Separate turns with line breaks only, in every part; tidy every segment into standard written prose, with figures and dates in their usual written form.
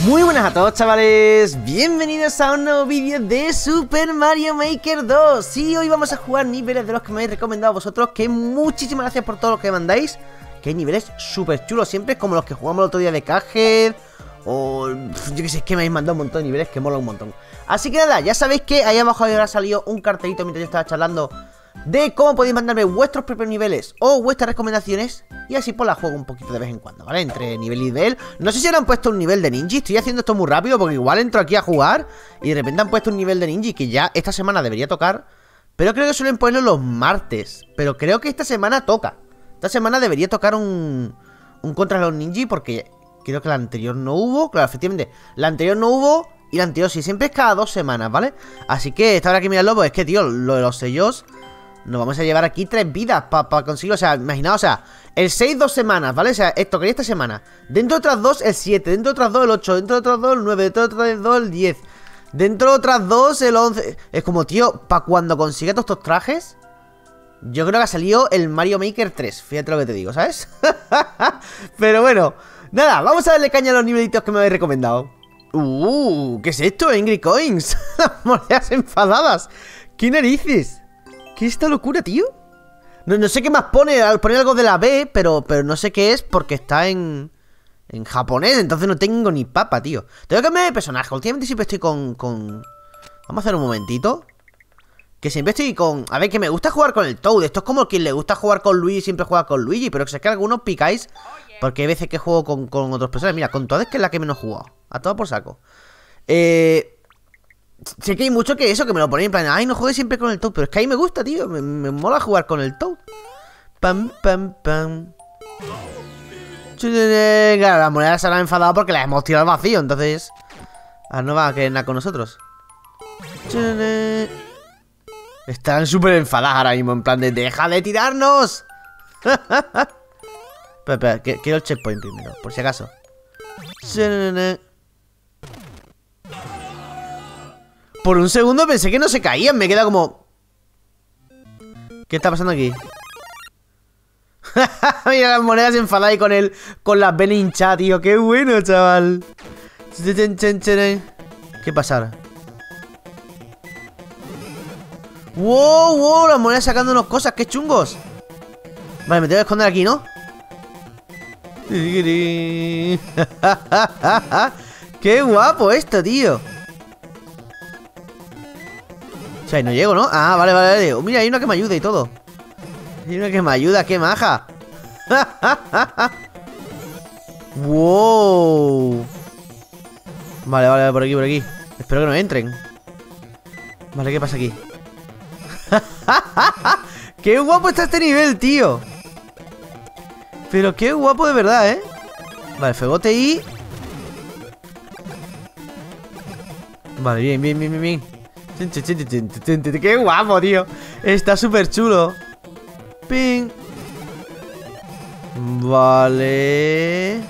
Muy buenas a todos, chavales, bienvenidos a un nuevo vídeo de Super Mario Maker 2. Sí, hoy vamos a jugar niveles de los que me habéis recomendado vosotros, que muchísimas gracias por todo lo que mandáis. Que hay niveles súper chulos siempre, como los que jugamos el otro día de Cuphead. O yo que sé, es que me habéis mandado un montón de niveles que mola un montón. Así que nada, ya sabéis que ahí abajo habrá salido un cartelito mientras yo estaba charlando de cómo podéis mandarme vuestros propios niveles o vuestras recomendaciones, y así pues la juego un poquito de vez en cuando, ¿vale? Entre nivel y nivel. No sé si le han puesto un nivel de ninja. Estoy haciendo esto muy rápido porque igual entro aquí a jugar y de repente han puesto un nivel de ninja que ya esta semana debería tocar. Pero creo que suelen ponerlo los martes. Pero creo que esta semana toca. Esta semana debería tocar un contra los ninja, porque creo que la anterior no hubo. Claro, efectivamente, la anterior no hubo y la anterior sí. Siempre es cada 2 semanas, ¿vale? Así que esta hora que mirarlo, pues es que, tío, lo de los sellos, nos vamos a llevar aquí 3 vidas para conseguirlo. O sea, imaginaos, o sea, el 6 2 semanas, ¿vale? O sea, esto quería esta semana. Dentro de otras 2 el 7, dentro de otras 2 el 8, dentro de otras 2 el 9, dentro de otras 2 el 10, dentro de otras 2 el 11. Es como, tío, para cuando consiga todos estos trajes, yo creo que ha salido el Mario Maker 3. Fíjate lo que te digo, ¿sabes? Pero bueno, nada, vamos a darle caña a los nivelitos que me habéis recomendado. ¿Qué es esto? Angry Coins. Las monedas enfadadas. ¿Qué narices? ¿Qué es esta locura, tío? No sé qué más pone. Pone algo de la B, pero no sé qué es, porque está en japonés. Entonces no tengo ni papa, tío. Tengo que cambiar de personaje. Últimamente siempre estoy con... Vamos a hacer un momentito. Que siempre estoy con... A ver, que me gusta jugar con el Toad. Esto es como quien le gusta jugar con Luigi, siempre juega con Luigi. Pero que sé que algunos picáis, porque hay veces que juego con otros personajes. Mira, con Toad es que es la que menos he jugado. A todo por saco. Sé que hay mucho que eso, que me lo ponen en plan, ay, no juegues siempre con el Toad. Pero es que ahí me gusta, tío. Me mola jugar con el Toad. Pam, pam, pam. Claro, las monedas se han enfadado porque las hemos tirado al vacío. Entonces, ahora no va a querer nada con nosotros. Están súper enfadadas ahora mismo, en plan de ¡deja de tirarnos! Espera, quiero el checkpoint primero, por si acaso. Por un segundo pensé que no se caían, me queda como... ¿Qué está pasando aquí? Mira las monedas enfadadas y con las venas hinchadas, tío. ¡Qué bueno, chaval! ¿Qué pasa ahora? ¡Wow! Las monedas sacándonos cosas, qué chungos. Vale, me tengo que esconder aquí, ¿no? ¡Qué guapo esto, tío! O sea, no llego, ¿no? Ah, vale. Mira, hay una que me ayuda y todo. Hay una que me ayuda, qué maja. ¡Wow! Vale, por aquí. Espero que no entren. Vale, ¿qué pasa aquí? ¡Qué guapo está este nivel, tío! Pero qué guapo de verdad, ¿eh? Vale, fegote y... Vale, bien. ¡Qué guapo, tío! Está súper chulo. Ping. Vale.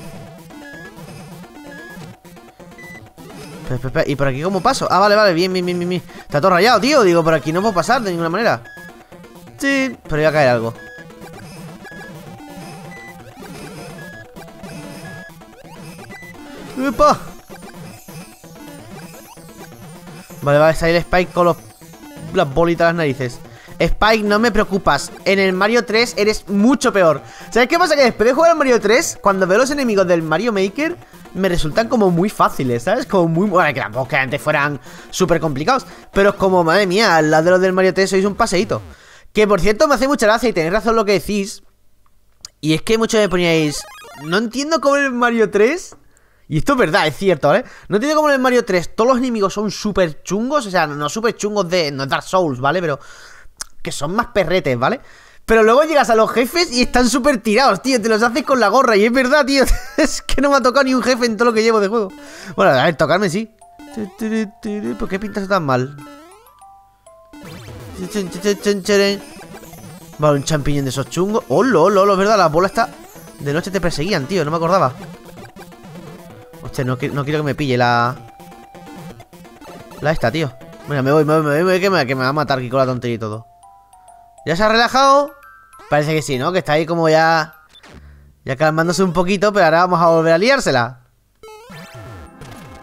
¿Y por aquí cómo paso? Ah, vale, bien. Está todo rayado, tío. Digo, por aquí no puedo pasar de ninguna manera. Sí, pero iba a caer algo. ¡Epa! Vale, está ahí el Spike con las bolitas a las narices. Spike, no me preocupas. En el Mario 3 eres mucho peor. ¿Sabes qué pasa? Que después de jugar al Mario 3, cuando veo los enemigos del Mario Maker, me resultan como muy fáciles, ¿sabes? Como muy... Bueno, que tampoco que antes fueran súper complicados, pero es como, madre mía, al lado de los del Mario 3 sois un paseíto. Que por cierto me hace mucha gracia y tenéis razón lo que decís. Y es que muchos me poníais... No entiendo cómo en el Mario 3... Y esto es verdad, es cierto, ¿eh? No entiendo cómo en el Mario 3 todos los enemigos son súper chungos. O sea, no súper chungos de... No es Dark Souls, ¿vale? Pero... que son más perretes, ¿vale? Pero luego llegas a los jefes y están súper tirados, tío. Te los haces con la gorra y es verdad, tío. Es que no me ha tocado ni un jefe en todo lo que llevo de juego. Bueno, a ver, tocarme sí. ¿Por qué pintas tan mal? Vale, un champiñón de esos chungos. ¡Oh, lolo! Es verdad, las bolas está... De noche te perseguían, tío, no me acordaba. Hostia, no quiero que me pille la esta, tío. Mira, me voy que me va a matar aquí con la tontería y todo. ¿Ya se ha relajado? Parece que sí, ¿no? Que está ahí como ya calmándose un poquito, pero ahora vamos a volver a liársela.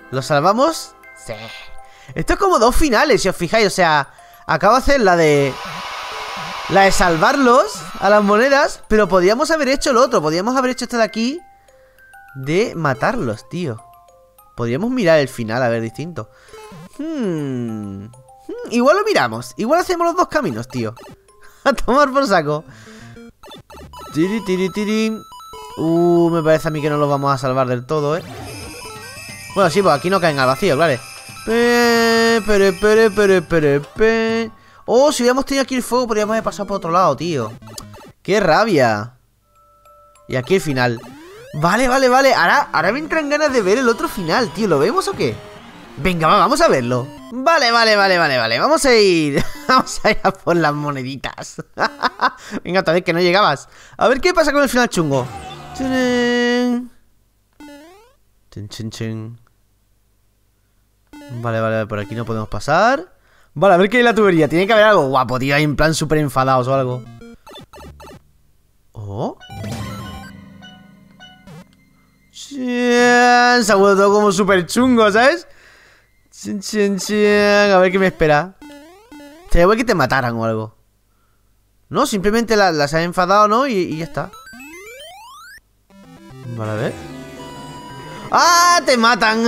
¿Lo salvamos? Sí. Esto es como dos finales, si os fijáis. O sea, acabo de hacer la de salvarlos a las monedas, pero podríamos haber hecho el otro. Podríamos haber hecho este de aquí de matarlos, tío. Podríamos mirar el final, a ver, distinto. Igual lo miramos. Igual hacemos los dos caminos, tío. A tomar por saco. Tiri, tiri, tiri. Me parece a mí que no los vamos a salvar del todo, Bueno, sí, pues aquí no caen al vacío, claro. Oh, si hubiéramos tenido aquí el fuego, podríamos haber pasado por otro lado, tío. ¡Qué rabia! Y aquí el final. Vale, vale, vale. Ahora me entran ganas de ver el otro final, tío. ¿Lo vemos o qué? Venga, vamos a verlo. Vale, vale, vale, vale, vale. Vamos a ir. Vamos a ir a por las moneditas. Venga, otra vez que no llegabas. A ver qué pasa con el final chungo. Vale, vale, por aquí no podemos pasar. Vale, a ver qué hay en la tubería. Tiene que haber algo guapo, tío. Ahí en plan súper enfadados o algo. Oh. Se ha vuelto todo como súper chungo, ¿sabes? A ver qué me espera. Sería igual que te mataran o algo. No, simplemente las han enfadado, ¿no? Y ya está. Vale, a ver. ¡Ah! ¡Te matan!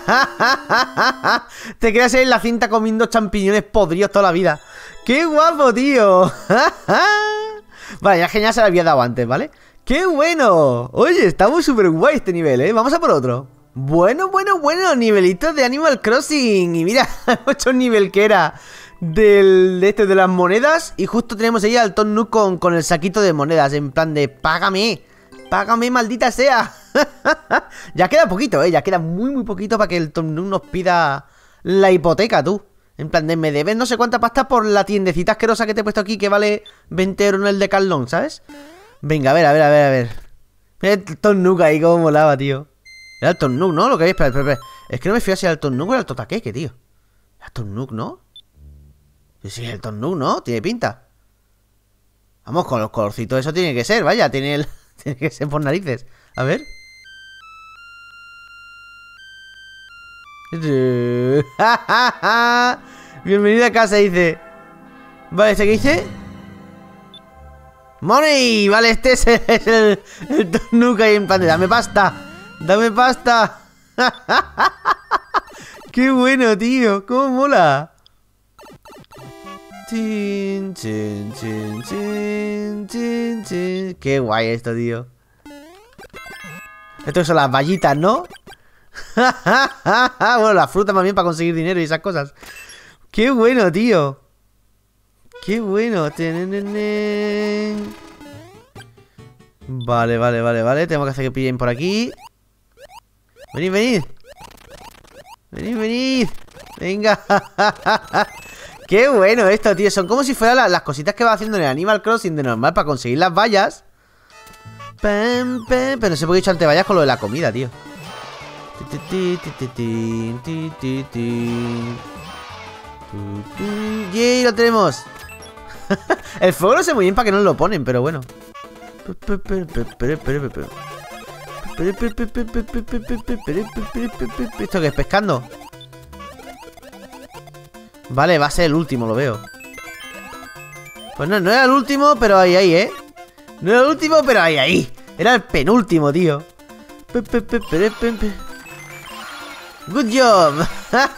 Te quedas ahí en la cinta comiendo champiñones podridos toda la vida. ¡Qué guapo, tío! Vale, ya genial se lo había dado antes, ¿vale? ¡Qué bueno! Oye, está muy súper guay este nivel, Vamos a por otro. Bueno, bueno, bueno, nivelitos de Animal Crossing. Y mira, hemos hecho un nivel que era de las monedas. Y justo tenemos ahí al Tom Nook con el saquito de monedas. En plan de, págame, págame, maldita sea. Ya queda poquito, ya queda muy, muy poquito para que el Tom Nook nos pida la hipoteca, tú. En plan de, me debes no sé cuánta pasta por la tiendecita asquerosa que te he puesto aquí, que vale 20 euros en el Decathlon, ¿sabes? Venga, a ver, a ver, a ver, a ver. Mira el Tom Nook ahí, como molaba, tío. Era el Tom Nook, ¿no? Lo que habéis. Espera. Es que no me fío si era el Tom Nook o era el Totaqueque, tío. Era el Tom Nook, ¿no? Sí, el Tom Nook, ¿no? Tiene pinta. Vamos, con los colorcitos, eso tiene que ser, vaya, tiene que ser por narices. A ver. Bienvenido a casa, dice. Vale, ¿este qué dice? ¡Money! Vale, este es el Tom Nook ahí en plan de, dame pasta. ¡Dame pasta! ¡Qué bueno, tío! ¡Cómo mola! Chin, chin, chin, chin, chin, chin. ¡Qué guay esto, tío! Esto son las vallitas, ¿no? Bueno, la fruta más bien para conseguir dinero y esas cosas. ¡Qué bueno, tío! ¡Qué bueno! Vale, vale, vale, vale. Tenemos que hacer que pillen por aquí. Venid, venid. Venid, venid. Venga. Qué bueno esto, tío. Son como si fueran las cositas que va haciendo en el Animal Crossing de normal para conseguir las vallas. Pero no sé por qué he dicho antes vallas con lo de la comida, tío. ¡Yay! Lo tenemos. El fuego no sé muy bien para que no lo ponen, pero bueno. ¿Esto qué es? ¿Pescando? Vale, va a ser el último, lo veo. Pues no era el último, pero ahí, No era el último, pero ahí. Era el penúltimo, tío. Good job.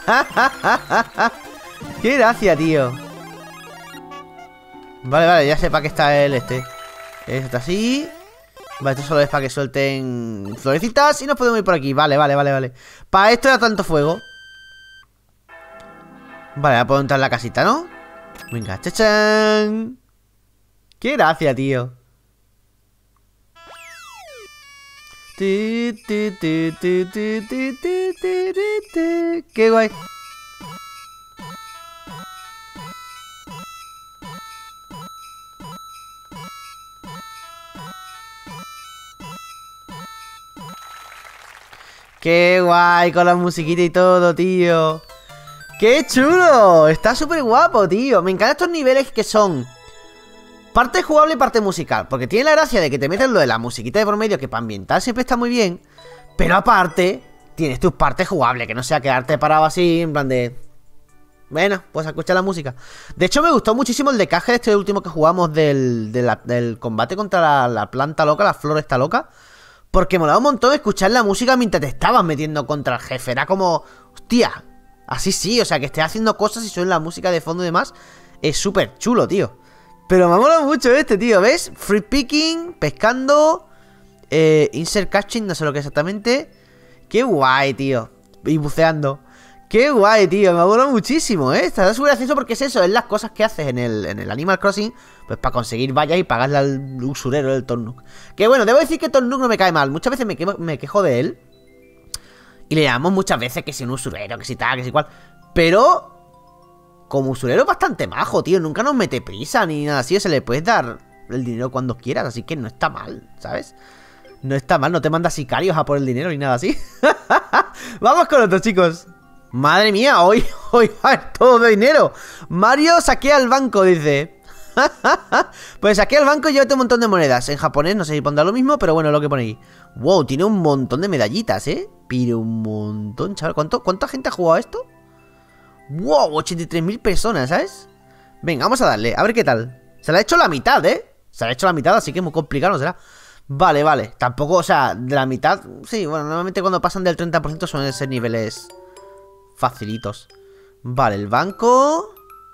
Qué gracia, tío. Vale, vale, ya sé para qué está el este. Esto está así. Vale, esto solo es para que suelten florecitas y nos podemos ir por aquí. Vale, vale, vale, vale. Para esto era tanto fuego. Vale, ahora puedo entrar en la casita, ¿no? Venga, chachán. Qué gracia, tío. Qué guay. Qué guay con la musiquita y todo, tío. ¡Qué chulo! Está súper guapo, tío. Me encantan estos niveles que son parte jugable y parte musical. Porque tiene la gracia de que te meten lo de la musiquita de por medio, que para ambientar siempre está muy bien. Pero aparte, tienes tus partes jugables, que no sea quedarte parado así, en plan de... Bueno, pues a escuchar la música. De hecho, me gustó muchísimo el decaje de este último que jugamos del combate contra la planta loca, la flor esta loca. Porque molaba un montón escuchar la música mientras te estabas metiendo contra el jefe. Era como... Hostia, así sí, o sea, que estés haciendo cosas y suena la música de fondo y demás. Es súper chulo, tío. Pero me mola mucho este, tío, ¿ves? Free picking, pescando, insert catching, no sé lo que exactamente. Qué guay, tío. Y buceando. Qué guay, tío, me mola muchísimo, Está súper gracioso porque es eso, es las cosas que haces en el Animal Crossing, pues para conseguir vallas y pagarle al usurero del Tornook. Que bueno, debo decir que Tornook no me cae mal. Muchas veces me quejo de él y le llamamos muchas veces que si un usurero, que si tal, que si cual. Pero... como usurero es bastante majo, tío. Nunca nos mete prisa ni nada así. Se le puedes dar el dinero cuando quieras. Así que no está mal, ¿sabes? No está mal, no te manda sicarios a por el dinero ni nada así. Vamos con otros, chicos. Madre mía, hoy va a haber todo de dinero. Mario saquea el banco, dice. Pues saquea el banco y llévate un montón de monedas. En japonés no sé si pondrá lo mismo, pero bueno, lo que pone ahí. Wow, tiene un montón de medallitas, Pero un montón, chaval. ¿Cuánta gente ha jugado a esto? ¡Wow! 83.000 personas, ¿sabes? Venga, vamos a darle, a ver qué tal. Se la ha hecho la mitad, Se la ha hecho la mitad, así que muy complicado, ¿no será? Vale, vale. Tampoco, o sea, de la mitad... Sí, bueno, normalmente cuando pasan del 30% suelen ser niveles facilitos. Vale, el banco...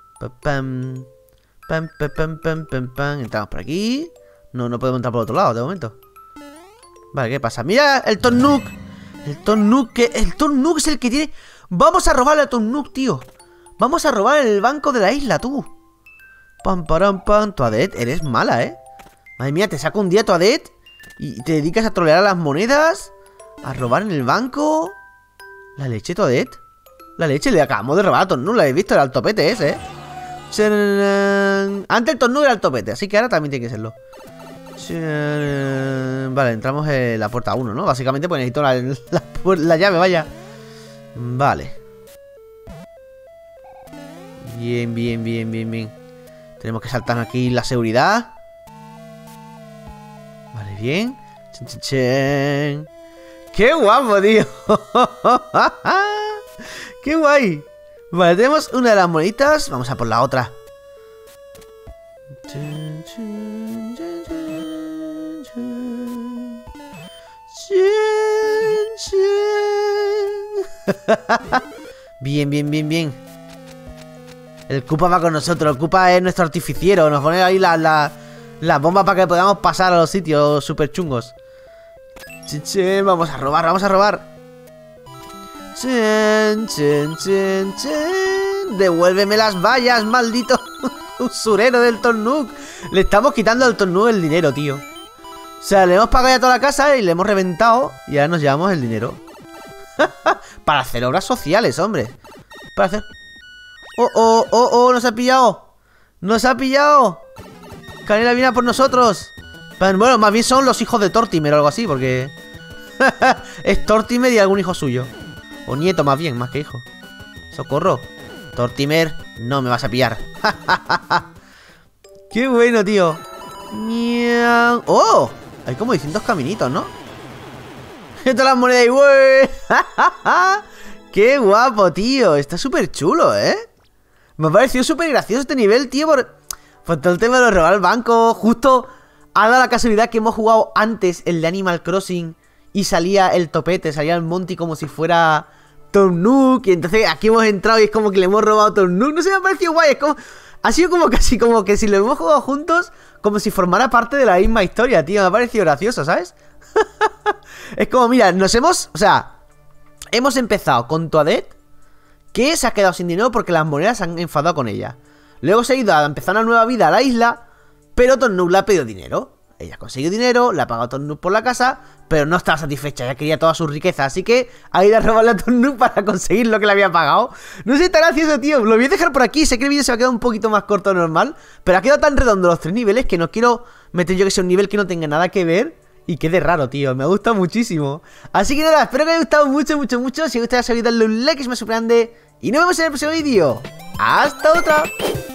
Pam, pam, pam, pam, pam, pam, pam. Entramos por aquí. No podemos entrar por otro lado, de momento. Vale, ¿qué pasa? ¡Mira! El Tornook. El Tornook es el que tiene... Vamos a robarle a Tornook, tío. Vamos a robar el banco de la isla, tú. Pam, param, pam. Toadette, eres mala, Madre mía, te saco un día, Toadette, y te dedicas a trolear a las monedas, a robar en el banco. La leche, Toadette. La leche, le acabamos de robar a Tornook. La habéis visto, era el topete ese, Antes el Tornook era el topete, así que ahora también tiene que serlo. Vale, entramos en la puerta 1, ¿no? Básicamente pues necesito la llave, vaya. Vale. Bien, bien, bien, bien, bien. Tenemos que saltar aquí la seguridad. Vale, bien. Chen, chen, chen. ¡Qué guapo, tío! ¡Qué guay! Vale, tenemos una de las moneditas. Vamos a por la otra. Chen, chen, chen, chen, chen. Chen, chen. Bien, bien, bien, bien. El Koopa va con nosotros. El Koopa es nuestro artificiero. Nos pone ahí las bombas para que podamos pasar a los sitios super chungos. Chen, vamos a robar, vamos a robar. Chen, chen, chen, chen. Devuélveme las vallas, maldito usurero del Tornook. Le estamos quitando al Tornook el dinero, tío. O sea, le hemos pagado ya toda la casa y le hemos reventado. Y ahora nos llevamos el dinero. Para hacer obras sociales, hombre. Para hacer... Oh, nos ha pillado. Nos ha pillado. Canela viene por nosotros. Bueno, más bien son los hijos de Tortimer o algo así, porque... es Tortimer y algún hijo suyo. O nieto más bien, más que hijo. Socorro. Tortimer, no me vas a pillar. Qué bueno, tío. ¡Oh! Hay como distintos caminitos, ¿no? Todas las monedas y güey. ¡Qué guapo, tío! Está súper chulo, Me ha parecido súper gracioso este nivel, tío, por todo el tema de robar el banco. Justo ha dado la casualidad que hemos jugado antes el de Animal Crossing y salía el topete, salía el Monty como si fuera Tornook. Y entonces aquí hemos entrado y es como que le hemos robado a Tornook. No sé, me ha parecido guay, es como... Ha sido como casi como que si lo hemos jugado juntos, como si formara parte de la misma historia, tío. Me ha parecido gracioso, ¿sabes? Es como, mira, o sea, hemos empezado con Toadette, que se ha quedado sin dinero porque las monedas se han enfadado con ella. Luego se ha ido a empezar una nueva vida a la isla, pero Tornook le ha pedido dinero. Ella ha conseguido dinero, le ha pagado a Tornook por la casa, pero no estaba satisfecha, ya quería toda su riqueza. Así que ha ido a robarle a Tornook para conseguir lo que le había pagado. No sé, está gracioso, tío. Lo voy a dejar por aquí. Sé que el vídeo se va a quedar un poquito más corto de normal, pero ha quedado tan redondo los 3 niveles que no quiero meter yo que sea un nivel que no tenga nada que ver y quede raro, tío. Me gusta muchísimo. Así que nada, espero que os haya gustado mucho, mucho, mucho. Si os gusta, darle un like, es más súper grande. Y nos vemos en el próximo vídeo. ¡Hasta otra!